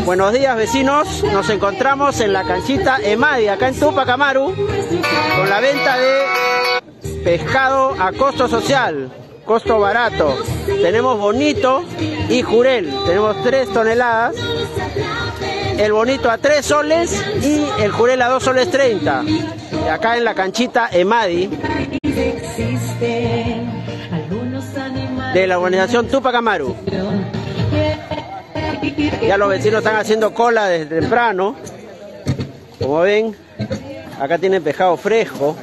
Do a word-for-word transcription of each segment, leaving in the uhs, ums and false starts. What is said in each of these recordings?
Buenos días, vecinos, nos encontramos en la canchita Emadi, acá en Tupac Amaru, con la venta de pescado a costo social, costo barato. Tenemos bonito y jurel, tenemos tres toneladas, el bonito a tres soles y el jurel a dos soles treinta, acá en la canchita Emadi de la organización Tupac Amaru. Ya los vecinos están haciendo cola desde temprano. Como ven, acá tienen pescado fresco.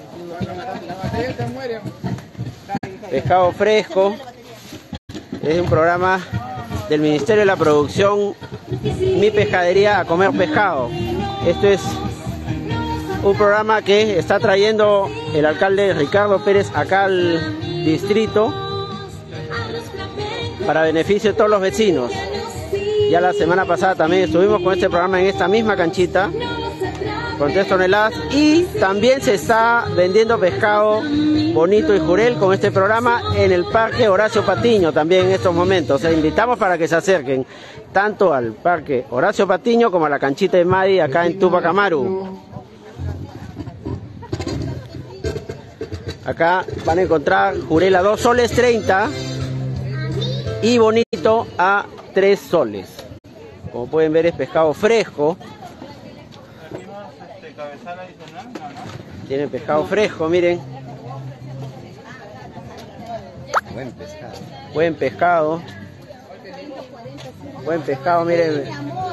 Pescado fresco. Es un programa del Ministerio de la Producción, Mi Pescadería a Comer Pescado. Esto es un programa que está trayendo el alcalde Ricardo Pérez acá al distrito para beneficio de todos los vecinos. Ya la semana pasada también estuvimos con este programa en esta misma canchita, con tres toneladas, y también se está vendiendo pescado bonito y jurel con este programa en el Parque Horacio Patiño también en estos momentos. O sea, invitamos para que se acerquen tanto al Parque Horacio Patiño como a la canchita de Emadi acá en Tupac Amaru. Acá van a encontrar jurel a dos soles treinta y bonito a tres soles. Como pueden ver, es pescado fresco. Tiene pescado fresco, miren. Buen pescado. Buen pescado. Buen pescado, miren.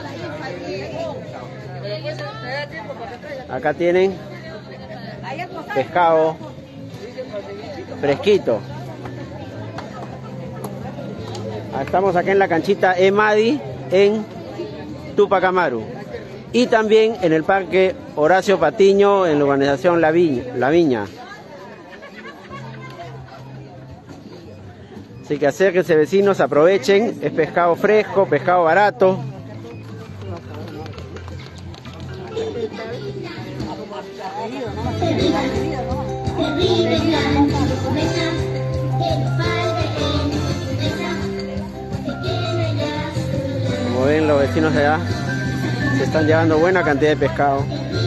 Acá tienen pescado fresquito. Estamos acá en la canchita Emadi en Tupac Amaru y también en el Parque Horacio Patiño en la urbanización La Viña, La Viña. Así que acérquense, vecinos, aprovechen, es pescado fresco, pescado barato. Como ven, los vecinos de allá se están llevando buena cantidad de pescado.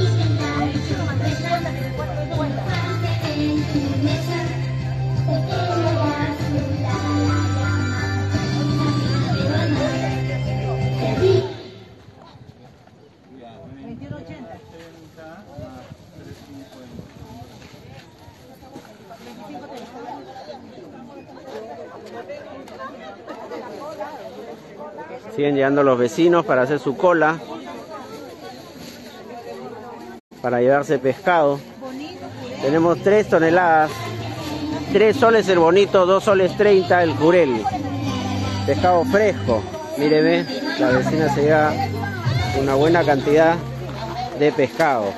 Siguen llegando los vecinos para hacer su cola, para llevarse pescado. Tenemos tres toneladas, tres soles el bonito, dos soles treinta el jurel. Pescado fresco, míreme, la vecina se lleva una buena cantidad de pescado.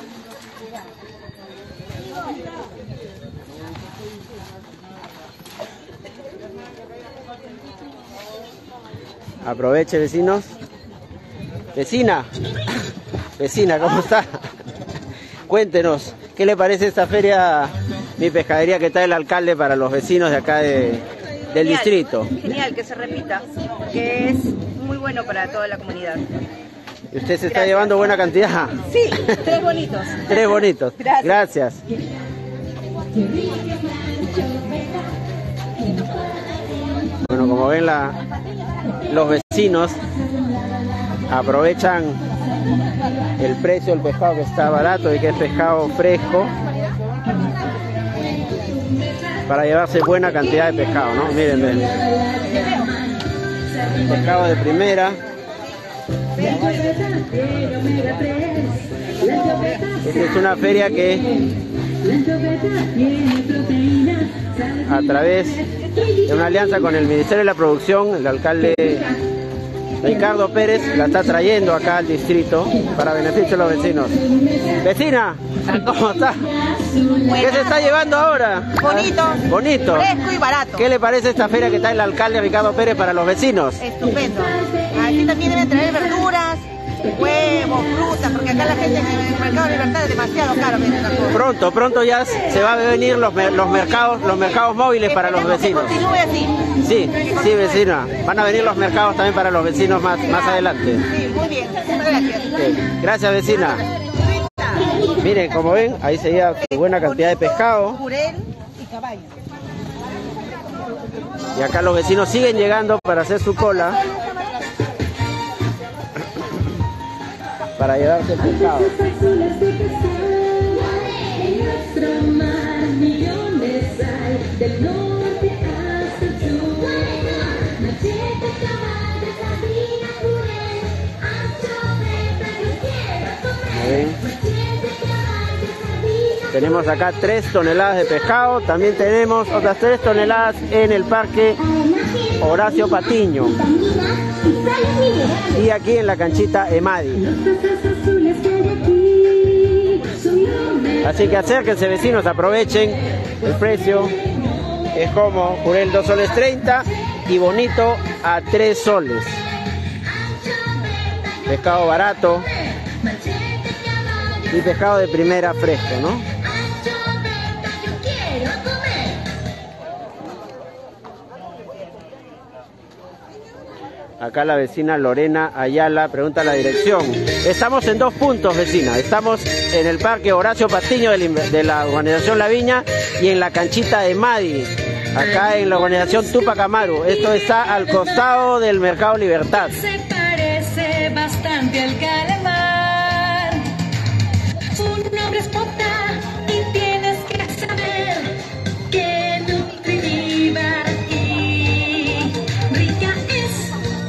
Aproveche, vecinos. Vecina, vecina, ¿cómo está? Cuéntenos, ¿qué le parece esta feria Mi Pescadería que trae el alcalde para los vecinos de acá de, del genial, distrito? Genial, que se repita, que es muy bueno para toda la comunidad. ¿Y usted se está Gracias. llevando buena cantidad? Sí, tres bonitos. Tres bonitos. Gracias. Gracias. Bueno, como ven, la, los vecinos aprovechan el precio del pescado que está barato y que es pescado fresco para llevarse buena cantidad de pescado, ¿no? Miren, miren. Pescado de primera. Esta es una feria que a través de una alianza con el Ministerio de la Producción, el alcalde Ricardo Pérez la está trayendo acá al distrito para beneficio de los vecinos. Vecina, ¿cómo está? ¿Qué se está llevando ahora? Bonito, Bonito. fresco y barato. ¿Qué le parece esta feria que trae el alcalde Ricardo Pérez para los vecinos? Estupendo. Aquí también deben traer verduras, huevos, frutas, porque acá la gente en el mercado de Libertad es demasiado caro. Miren, Pronto, pronto ya se va a venir los, los mercados, los mercados móviles para los Esperemos que vecinos. continúe así. Sí, sí, vecina. Van a venir los mercados también para los vecinos más, más adelante. Sí, muy bien. Gracias. Okay. Gracias, vecina. Miren, como ven, ahí se lleva buena cantidad de pescado. Jurel y caballo. Y acá los vecinos siguen llegando para hacer su cola. Para llevarse el pescado. Tenemos acá tres toneladas de pescado, también tenemos otras tres toneladas en el parque Horacio Patiño y aquí en la canchita Emadi. Así que acérquense, vecinos, aprovechen el precio. Es como jurel dos soles treinta y bonito a tres soles. Pescado barato y pescado de primera fresco, ¿no? Acá la vecina Lorena Ayala pregunta la dirección. Estamos en dos puntos, vecina. Estamos en el parque Horacio Patiño de la urbanización La Viña y en la canchita de Madi, acá en la urbanización Tupac Amaru. Esto está al costado del Mercado Libertad. Se parece bastante al calamar. Su nombre es Pota y tienes que saber que nutritiva y rica es.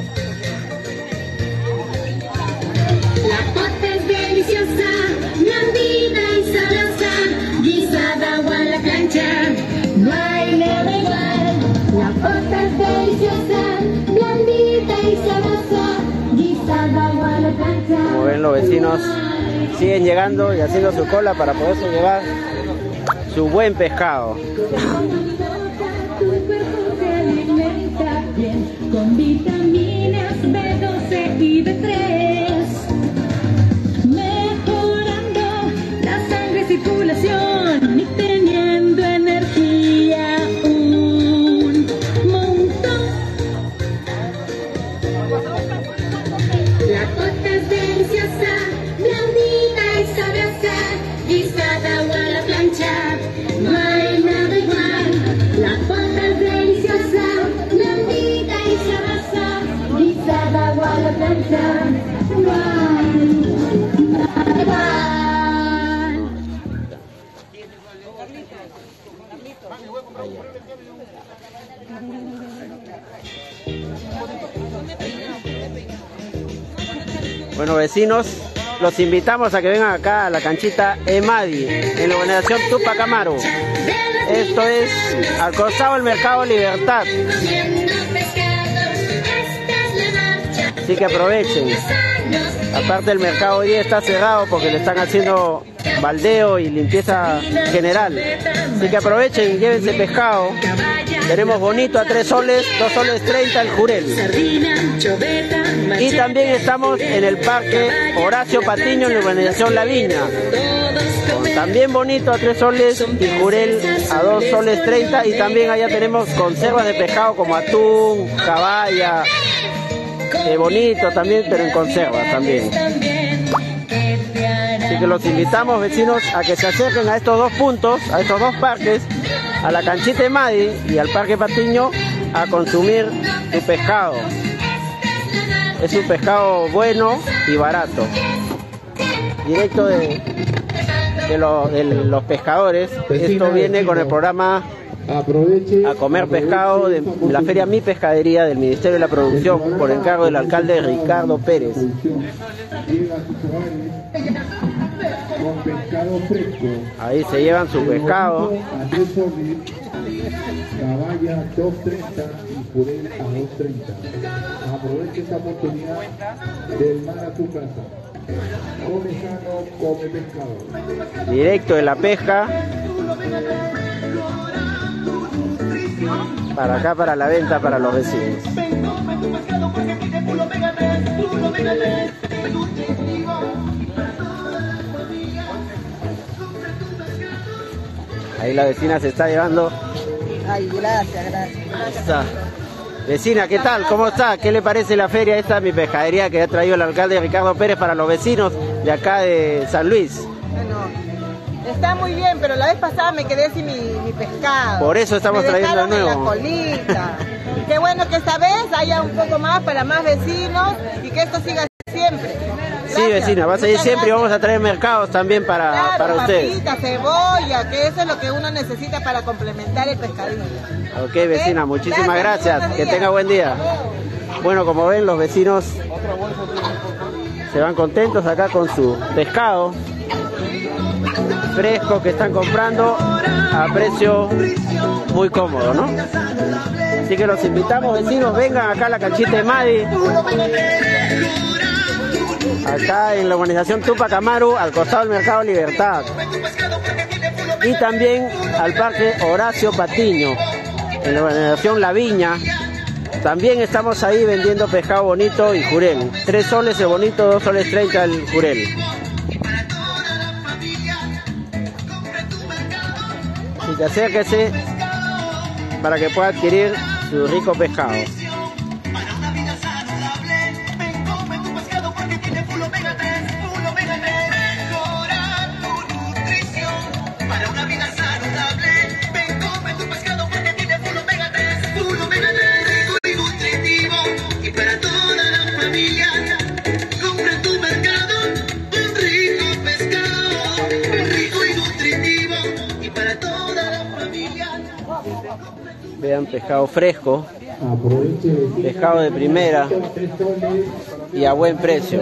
La pota es deliciosa, blandita y sabrosa, guisada o a la plancha, no hay nada igual. La pota es deliciosa, blandita y sabrosa, guisada o a la plancha. Como ven, los vecinos siguen llegando y haciendo su cola para poderse llevar su buen pescado. Tu cuerpo se alimenta bien con vitaminas B doce y B tres, mejorando la sangre circulación y teniendo energía un montón. La pota es deliciosa, blandita y sabrosa, guisada o a la plancha, no hay nada igual. La pota es deliciosa, blandita y sabrosa, guisada o a la plancha, no hay nada igual. Bueno, vecinos, los invitamos a que vengan acá a la canchita Emadi, en la urbanización Tupac Amaru. Esto es al costado del Mercado Libertad. Así que aprovechen. Aparte, el mercado hoy día está cerrado porque le están haciendo baldeo y limpieza general. Así que aprovechen y llévense pescado. Tenemos bonito a tres soles, dos soles treinta el jurel. Y también estamos en el parque Horacio Patiño en la urbanización La Viña. También bonito a tres soles y jurel a dos soles treinta. Y también allá tenemos conservas de pescado como atún, caballa, eh, bonito también, pero en conserva también. Así que los invitamos, vecinos, a que se acerquen a estos dos puntos, a estos dos parques, a la canchita de Madi y al parque Patiño, a consumir su pescado. Es un pescado bueno y barato, directo de, de, lo, de los pescadores. Esto viene con el programa A Comer Pescado de la Feria Mi Pescadería del Ministerio de la Producción, por encargo del alcalde Ricardo Pérez. Con pescado fresco. Ahí se llevan su pescado. Caballa dos treinta y jurel a dos treinta. Aproveche esta oportunidad del mar a tu casa. Come sano, come pescado. Directo de la pesca. Para acá, para la venta, para los vecinos. Ahí la vecina se está llevando. Ay, gracias, gracias. Está Vecina, ¿qué tal? ¿Cómo está? ¿Qué le parece la feria esta, mi pescadería que ha traído el alcalde Ricardo Pérez para los vecinos de acá de San Luis? Bueno, está muy bien, pero la vez pasada me quedé sin mi, mi pescado. Por eso estamos me trayendo de nuevo. En la colita. Qué bueno que esta vez haya un poco más para más vecinos y que esto siga siempre. Gracias. Sí, vecina, va a seguir siempre y vamos a traer mercados también para, claro, para ustedes. Papita, cebolla, que eso es lo que uno necesita para complementar el pescadillo. Ok, vecina, muchísimas gracias. gracias. Que tenga buen día. Bueno, como ven, los vecinos se van contentos acá con su pescado fresco que están comprando a precio muy cómodo, ¿no? Así que los invitamos, vecinos, vengan acá a la canchita de Madi, acá en la urbanización Tupac Amaru, al costado del Mercado Libertad, y también al Parque Horacio Patiño, en la urbanización La Viña. También estamos ahí vendiendo pescado bonito y jurel. Tres soles el bonito, dos soles treinta el jurel. Así que acérquese para que pueda adquirir su rico pescado. Vean, pescado fresco, pescado de primera y a buen precio.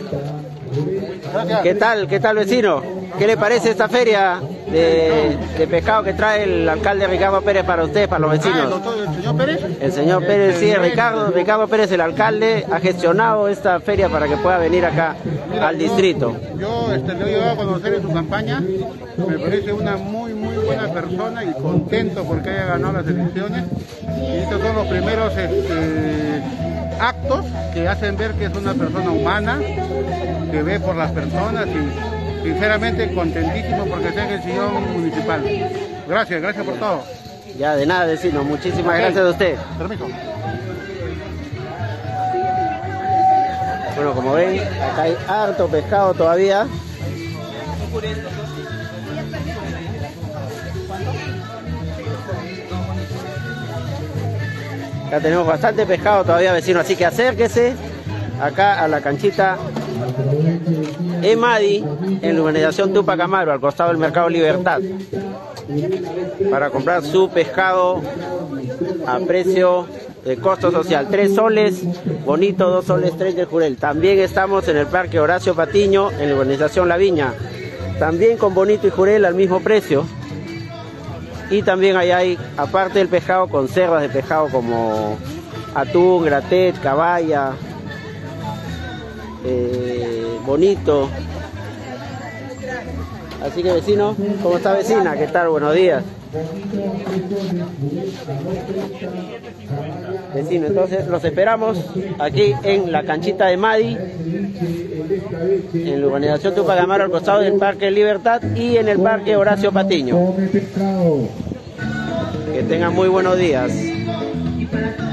¿Qué tal? ¿Qué tal, vecino? ¿Qué le parece esta feria de, de pescado que trae el alcalde Ricardo Pérez para ustedes, para los vecinos? ¿El señor Pérez? El señor Pérez, sí, Ricardo, Ricardo Pérez, el alcalde, ha gestionado esta feria para que pueda venir acá Mira, al yo, distrito. Yo este, le he llegado a conocer en su campaña, me parece una muy, muy buena persona y contento porque haya ganado las elecciones. Y estos son los primeros este, actos que hacen ver que es una persona humana, que ve por las personas y sinceramente contentísimo porque está en el sillón municipal. Gracias, gracias por todo. Ya, de nada, vecino, muchísimas Okay. gracias a usted. Permiso. Bueno, como ven, acá hay harto pescado todavía. Acá tenemos bastante pescado todavía, vecino, así que acérquese acá a la canchita Emadi, en la urbanización Tupac Amaru, al costado del Mercado Libertad, para comprar su pescado a precio de costo social. Tres soles, bonito, dos soles, treinta el jurel. También estamos en el Parque Horacio Patiño, en la urbanización La Viña, también con bonito y jurel al mismo precio. Y también ahí hay, aparte del pescado, conservas de pescado como atún, gratet, caballa, eh, bonito. Así que, vecino, ¿cómo está, vecina? ¿Qué tal? Buenos días. Vecino, entonces los esperamos aquí en la canchita de Madi, en la urbanización Tupac Amaru, al costado del Parque Libertad, y en el Parque Horacio Patiño. Que tengan muy buenos días.